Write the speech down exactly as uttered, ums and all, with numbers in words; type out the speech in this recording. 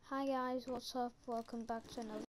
Hi guys, what's up? Welcome back to another